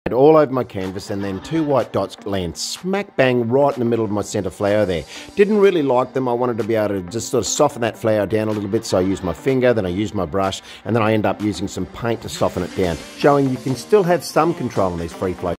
all over my canvas, and then 2 white dots land smack bang right in the middle of my center flower there. Didn't really like them. I wanted to be able to just sort of soften that flower down a little bit, so I used my finger, then I used my brush, and then I end up using some paint to soften it down, showing you can still have some control on these free flow